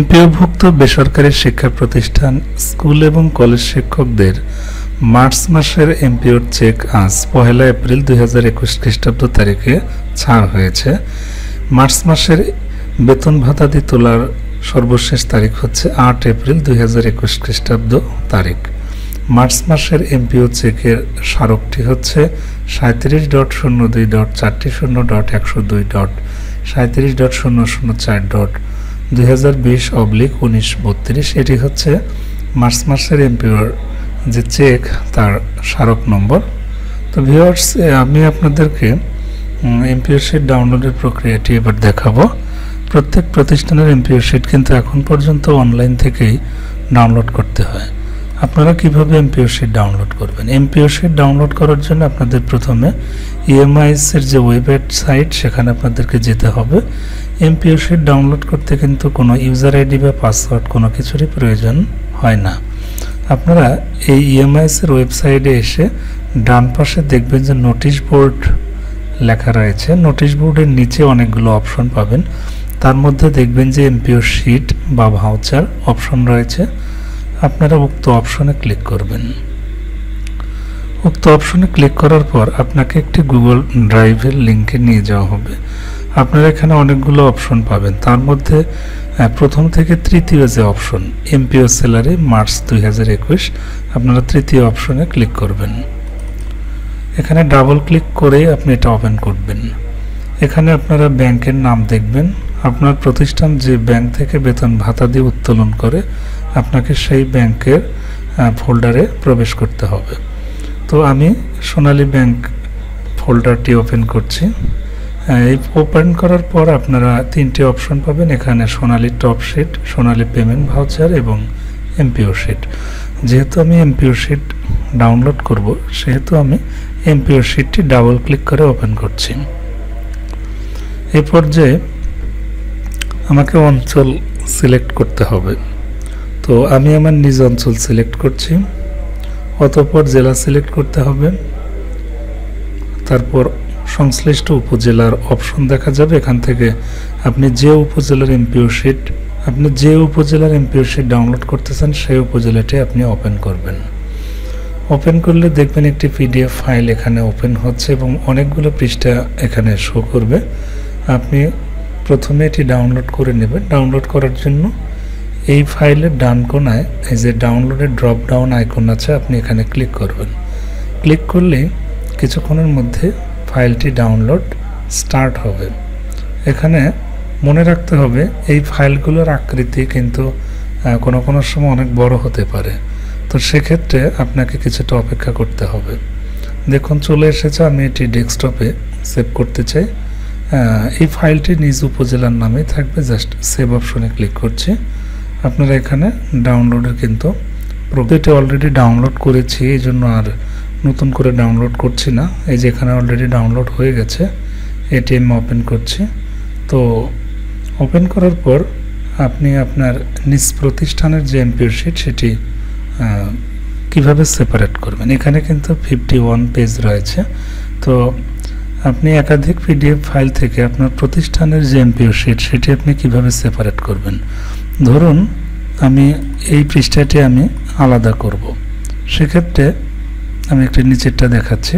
এমপিওভুক্ত বেসরকারি শিক্ষা প্রতিষ্ঠান, স্কুল এবং কলেজ শিক্ষকদের মার্চ মাসের এমপিওর চেক আজ 1 এপ্রিল 2021 খ্রিস্টাব্দ তারিখে ছাড় হয়েছে। মার্চ মাসের বেতন ভাতাদি তোলার সর্বশেষ তারিখ হচ্ছে 8 এপ্রিল 2021 খ্রিস্টাব্দ তারিখ। মার্চ মাসের এমপিও চেকের স্মারকটি হচ্ছে 37.02.400.37.004.2020/1932। এটি হচ্ছে মার্চ মাসের এমপিওর যে চেক তার স্মারক নম্বর। তো ভিউয়ার্স, আমি আপনাদেরকে এমপিও শিট ডাউনলোডের প্রক্রিয়াটি এবার দেখাবো। প্রত্যেক প্রতিষ্ঠানের এমপিও শিট কিন্তু এখন পর্যন্ত অনলাইন থেকেই ডাউনলোড করতে হয়। আপনারা কিভাবে এমপিও শিট ডাউনলোড করবেন? এমপিও শিট ডাউনলোড করার জন্য আপনাদের প্রথমে ইএমআইএস এর যে ওয়েবসাইট সেখানে আপনাদেরকে যেতে হবে। এমপিও শিট ডাউনলোড করতে কিন্তু কোনো ইউজার আইডি বা পাসওয়ার্ড কোনো কিছুরই প্রয়োজন হয় না। আপনারা এই ইএমআইএস এর ওয়েবসাইটে এসে ডান পাশে দেখবেন যে নোটিশ বোর্ড লেখা রয়েছে। নোটিশ বোর্ডের নিচে অনেকগুলো অপশন পাবেন। তার মধ্যে দেখবেন যে এমপিও শিট বা ভাউচার অপশন রয়েছে। আপনারা উক্ত অপশনে ক্লিক করবেন। উক্ত অপশনে ক্লিক করার পর আপনাকে একটি গুগল ড্রাইভের লিঙ্কে নিয়ে যাওয়া হবে। আপনারা এখানে অনেকগুলো অপশন পাবেন। তার মধ্যে প্রথম থেকে তৃতীয় যে অপশন এমপিও স্যালারি মার্চ 2021, আপনারা তৃতীয় অপশনে ক্লিক করবেন। এখানে ডাবল ক্লিক করে আপনি এটা ওপেন করবেন। এখানে আপনারা ব্যাংকের নাম দেখবেন। আপনার প্রতিষ্ঠান যে ব্যাংক থেকে বেতন ভাতা দিয়ে উত্তোলন করে আপনাকে সেই ব্যাংকের ফোল্ডারে প্রবেশ করতে হবে। তো আমি সোনালী ব্যাংক ফোল্ডারটি ওপেন করছি। এই ওপেন করার পর আপনারা তিনটি অপশন পাবেন। এখানে Sonali top sheet, Sonali payment voucher এবং এমপিও শিট। যেহেতু আমি এমপিও শিট ডাউনলোড করব, সেহেতু আমি এমপিও শিটটি ডাবল ক্লিক করে ওপেন করছি। এই পর্যায়ে আমাকে অঞ্চল সিলেক্ট করতে হবে। তো আমি আমার নিজ অঞ্চল সিলেক্ট করছি। অতঃপর জেলা সিলেক্ট করতে হবে। তারপর সংশ্লিষ্ট উপজেলার অপশন দেখা যাবে। এখান থেকে আপনি যে উপজেলার এমপিও শিট ডাউনলোড করতে চান সেই উপজেলাটি আপনি ওপেন করবেন। ওপেন করলে দেখবেন একটি পিডিএফ ফাইল এখানে ওপেন হচ্ছে এবং অনেকগুলো পৃষ্ঠা এখানে শো করবে। আপনি প্রথমে এটি ডাউনলোড করে নেবেন। ডাউনলোড করার জন্য এই ফাইলের ডান কোণায় এই যে ডাউনলোডের ড্রপ ডাউন আইকন আছে, আপনি এখানে ক্লিক করবেন। ক্লিক করলে কিছুক্ষণের মধ্যে ফাইলটি ডাউনলোড স্টার্ট হবে। এখানে মনে রাখতে হবে এই ফাইলগুলোর আকৃতি কিন্তু কোনো কোনো সময় অনেক বড় হতে পারে। তো সেক্ষেত্রে আপনাকে কিছুটা অপেক্ষা করতে হবে। দেখুন চলে এসেছে। আমি এটি ডেস্কটপে সেভ করতে চাই। এই ফাইলটি নিজ উপজেলার নামেই থাকবে। জাস্ট সেভ অপশনে ক্লিক করছি। আপনারা এখানে ডাউনলোডের কিন্তু প্রতিটি অলরেডি ডাউনলোড করেছি, এই জন্য আর নতুন করে ডাউনলোড করছি না। এই যে এখানে অলরেডি ডাউনলোড হয়ে গেছে। এটি আমি ওপেন করছি। তো ওপেন করার পর আপনি আপনার নিজ প্রতিষ্ঠানের যে এমপিও শিট সেটি কিভাবে সেপারেট করবেন। এখানে কিন্তু 51 পেজ রয়েছে। তো আপনি একাধিক পিডিএফ ফাইল থেকে আপনার প্রতিষ্ঠানের যে এমপিও শিট সেটি আপনি কিভাবে সেপারেট করবেন। ধরুন আমি এই পৃষ্ঠাটি আমি আলাদা করব। সেক্ষেত্রে আমি একটি নিচেরটা দেখাচ্ছি।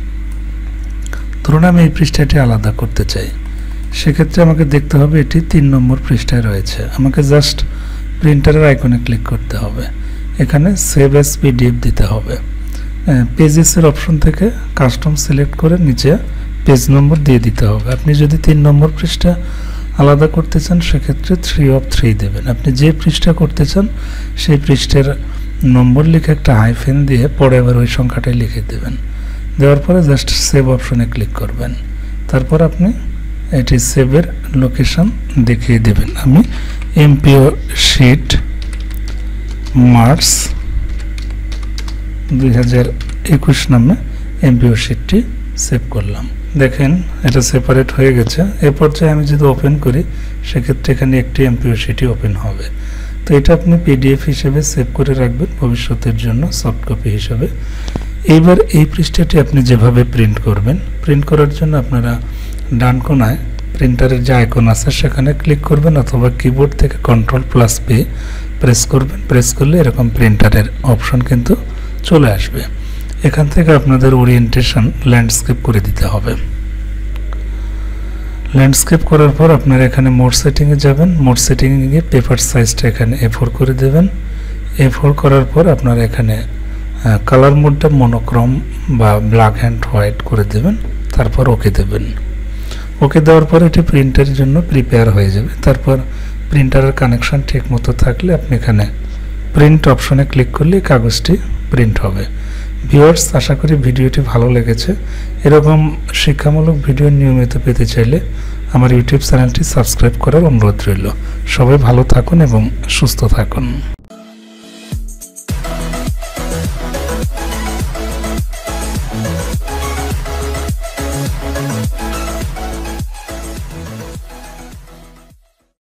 ধরুন আমি এই পৃষ্ঠাটি আলাদা করতে চাই। সেক্ষেত্রে আমাকে দেখতে হবে এটি 3 নম্বর পৃষ্ঠায় রয়েছে। আমাকে জাস্ট প্রিন্টারের আইকনে ক্লিক করতে হবে। এখানে সেভ অ্যাজ পিডিএফ দিতে হবে। পেজেসের অপশন থেকে কাস্টম সিলেক্ট করে নিচে পেজ নম্বর দিয়ে দিতে হবে। আপনি যদি 3 নম্বর পৃষ্ঠা আলাদা করতে চান সেক্ষেত্রে 3 of 3 দেবেন। আপনি যে পৃষ্ঠা করতে চান সেই পৃষ্ঠার নম্বর লিখে একটা হাইফেন দিয়ে পরে আবার ওই সংখ্যাটাই লিখে দেবেন। দেওয়ার পরে জাস্ট সেভ অপশনে ক্লিক করবেন। তারপর আপনি এটি সেভের লোকেশন দেখিয়ে দেবেন। আমি এমপিও শিট মার্চ 2021 নামে এমপিও শিটটি সেভ করলাম। দেখেন এটা সেপারেট হয়ে গেছে। এ পর্যায়ে আমি যদি ওপেন করি সেক্ষেত্রে এখানে একটি এমপিও শিটই ওপেন হবে। তো এটা আপনি পিডিএফ হিসেবে সেভ করে রাখবেন ভবিষ্যতের জন্য সফট কপি হিসেবে। এইবার এই পৃষ্ঠাটি আপনি যেভাবে প্রিন্ট করবেন, প্রিন্ট করার জন্য আপনারা ডান কোণায় প্রিন্টারের যে আইকন আছে সেখানে ক্লিক করবেন অথবা কিবোর্ড থেকে Ctrl+P প্রেস করবেন। প্রেস করলে এরকম প্রিন্টারের অপশন কিন্তু চলে আসবে। এখান থেকে আপনাদের ওরিয়েন্টেশন ল্যান্ডস্কেপ করে দিতে হবে। ল্যান্ডস্কেপ করার পর আপনারা এখানে মোড সেটিংয়ে যাবেন। মোড সেটিংয়ে গিয়ে পেপার সাইজটা এখানে A4 করে দেবেন। A4 করার পর আপনারা এখানে কালার মোডটা মনোক্রোম বা ব্ল্যাক অ্যান্ড হোয়াইট করে দেবেন। তারপর ওকে দেবেন। ওকে দেওয়ার পর এটি প্রিন্টের জন্য প্রিপেয়ার হয়ে যাবে। তারপর প্রিন্টারের কানেকশন ঠিক মতো থাকলে আপনি এখানে প্রিন্ট অপশনে ক্লিক করলে কাগজটি প্রিন্ট হবে। ভিউয়ার্স, আশা করি ভিডিওটি ভালো লেগেছে। এরকম শিক্ষামূলক ভিডিও নিয়মিত পেতে চাইলে আমার ইউটিউব চ্যানেলটি সাবস্ক্রাইব করার অনুরোধ রইল। সবাই ভালো থাকুন এবং সুস্থ থাকুন।